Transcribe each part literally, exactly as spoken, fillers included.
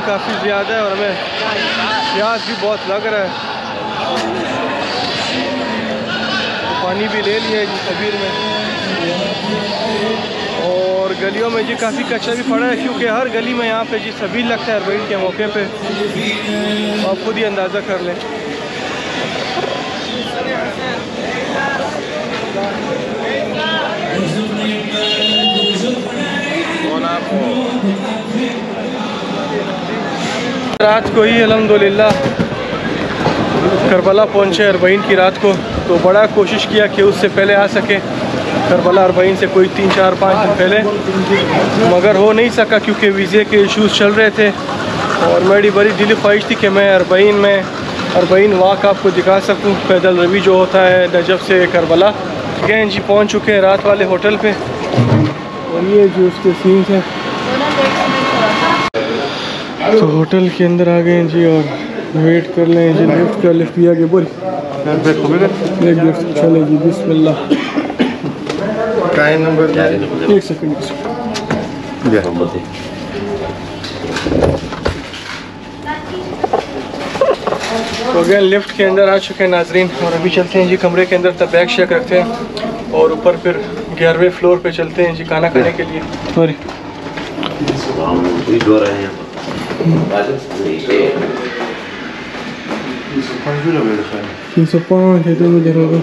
काफ़ी ज़्यादा है और हमें प्यास भी बहुत लग रहा है। तो पानी भी ले लिया है जी सबीर में, और गलियों में जी काफ़ी कचरा भी पड़ा है, क्योंकि हर गली में यहाँ पे जी सबीर लगता है अरबईन के मौके पे। आप खुद ही अंदाज़ा कर लें। रात को ही अल्हम्दुलिल्लाह करबला पहुँचे अरबईन की रात को। तो बड़ा कोशिश किया कि उससे पहले आ सके करबला अरबईन से कोई तीन चार पाँच दिन पहले, मगर हो नहीं सका क्योंकि वीज़े के इश्यूज़ चल रहे थे। और मेरी बड़ी दिली ख्वाहिश थी कि मैं अरबईन में अरबईन वाक आपको दिखा सकूं, पैदल रवी जो होता है नजफ़ से करबला। गए जी, पहुंच चुके हैं रात वाले होटल पे, और ये जो उसके सीन्स हैं। तो होटल के अंदर आ गए जी और वेट कर लें जी। लिफ्ट का लिफ्ट दिया गया, बोल एक लिफ्ट चले जी। बिस्मिल्लाह। नंबर एक सेकंड तो अगेन लिफ्ट के अंदर आ चुके हैं नाजरीन, और अभी चलते हैं जी कमरे के अंदर। तब बैग शेक रखते हैं और ऊपर फिर ग्यारहवें फ्लोर पे चलते हैं जी खाना खाने के लिए। सॉरी तीन सौ पाँच है तो मुझे होगा।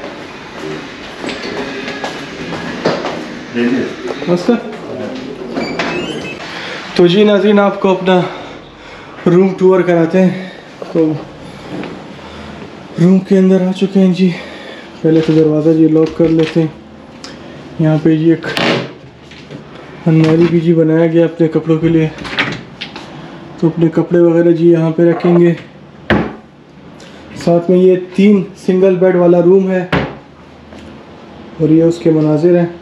तो जी नाज़रीन, आपको अपना रूम टूर कराते हैं। तो रूम के अंदर आ चुके हैं जी। पहले तो दरवाज़ा जी लॉक कर लेते हैं। यहाँ पे जी एक अलमारी भी जी बनाया गया अपने कपड़ों के लिए। तो अपने कपड़े वगैरह जी यहाँ पे रखेंगे। साथ में ये तीन सिंगल बेड वाला रूम है, और ये उसके मनाजिर हैं।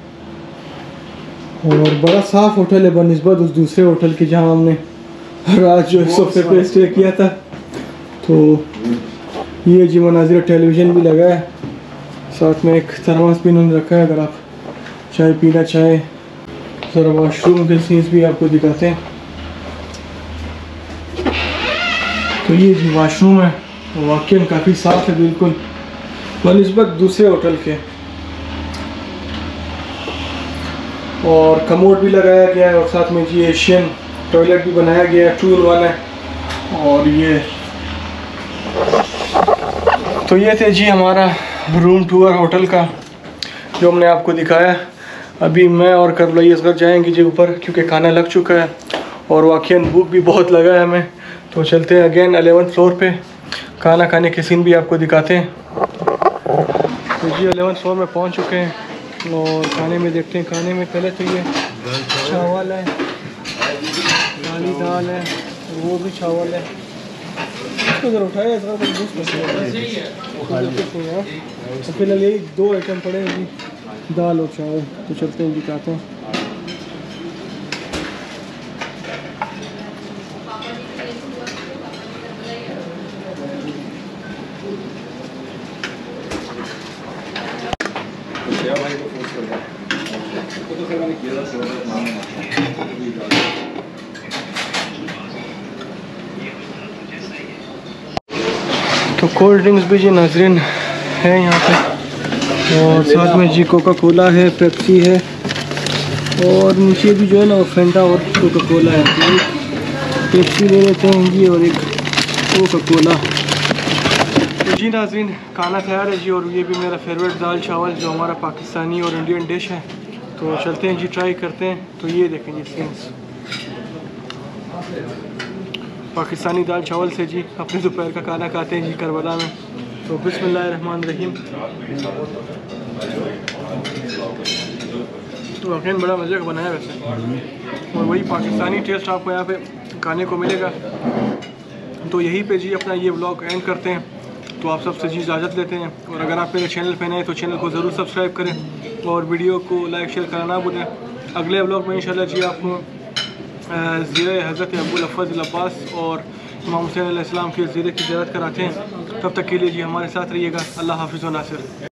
और बड़ा साफ़ होटल है बनिस्बत उस दूसरे होटल की जहाँ हमने रात जो है सोफे पे स्टे किया था। तो ये जी मनाजिर, टेलीविज़न भी लगा है, साथ में एक थर्मास भी उन्होंने रखा है अगर आप चाय पीना चाहें। ज़रा वाशरूम के सीन्स भी आपको दिखाते हैं। तो ये जी वाशरूम है, वाकई काफ़ी साफ़ है बिल्कुल बनिस्बत दूसरे होटल के। और कमोड भी लगाया गया है, और साथ में जी एशियन टॉयलेट भी बनाया गया है, टू इन वन है। और ये तो ये थे जी हमारा रूम टूर होटल का जो हमने आपको दिखाया। अभी मैं और करबलाई असगर जाएंगे जी ऊपर, क्योंकि खाना लग चुका है और वाकई भूख भी बहुत लगा है हमें। तो चलते हैं अगेन एलेवन फ्लोर पे, खाना खाने के सीन भी आपको दिखाते हैं। तो जी एलेवन फ्लोर में पहुंच चुके हैं, और खाने में देखते हैं। खाने में पहले तो ये चावल है, काली दाल है, वो भी चावल है। इसको ज़रा उठाया तो फिलहाल यही दो आइटम पड़े हैं जी, दाल और चावल। तो चलते हैं जी खाते हैं। तो कोल्ड ड्रिंक्स भी जी नाजरीन है यहाँ पे, और साथ में जी कोका कोला है, पेप्सी है, और नीचे भी जो है ना वो फेंटा और कोका कोला है। तो पेप्सी ले लेते हैं जी और एक कोका कोला। तो जी नाजरीन खाना तैयार है जी, और ये भी मेरा फेवरेट दाल चावल जो हमारा पाकिस्तानी और इंडियन डिश है। तो चलते हैं जी ट्राई करते हैं। तो ये देखें जी सीन्स पाकिस्तानी दाल चावल से जी अपने दोपहर का खाना खाते हैं जी करबला में। तो बिस्मिल्लाहिर्रहमानिर्रहीम। तो वाकई बड़ा मज़े का बनाया वैसे, और वही पाकिस्तानी टेस्ट आपको यहाँ पे खाने को मिलेगा। तो यहीं पे जी अपना ये व्लॉग एंड करते हैं। तो आप सबसे जी इजाज़त लेते हैं, और अगर आप मेरे चैनल पे नए तो चैनल को ज़रूर सब्सक्राइब करें, और वीडियो को लाइक शेयर करना ना भूलें। अगले व्लॉग में इंशाल्लाह जी आपको ज़ियारत हज़रत अबुल फज़ल अब्बास और इमाम हुसैन अलैहिस्सलाम के ज़ियारत की ज़ियारत कराते हैं। तब तक के लिए जी हमारे साथ रहिएगा। अल्लाह हाफ़िज़ व नासिर।